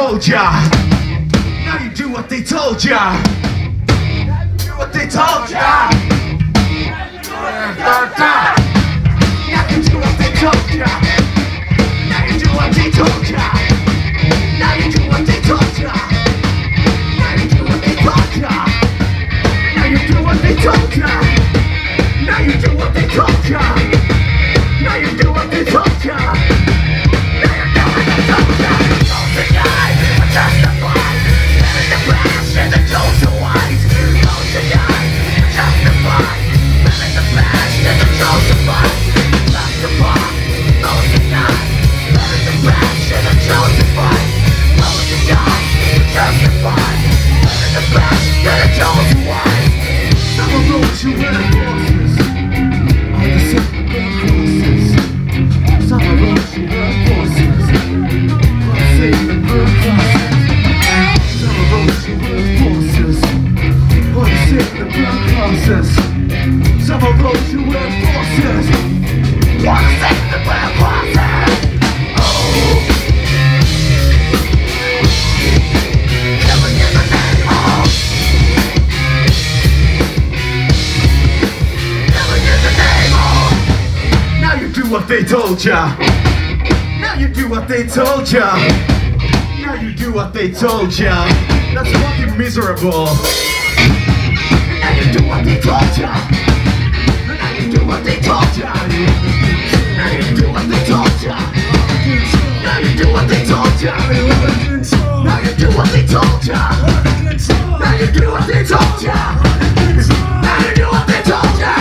told ya. Now you do what they told ya. Do what they told ya. Now you do what they told ya. Now you do what they told ya. Now you do what they told ya. Now you do what they told ya. Now you do what they told ya. Now you do what they told ya. Now you do what they told ya. Some of those who wear forces wanna save the black crosses. Oh, killing in the name of, killing in the name of. Now you do what they told ya. Now you do what they told ya. Now you do what they told ya. That's fucking miserable. Now you do what they told ya. Now you do what they told ya. Now you do what they told ya. Now you do what they told ya. Now you do what they told ya. Now you do what they told ya. Now you do what they told ya.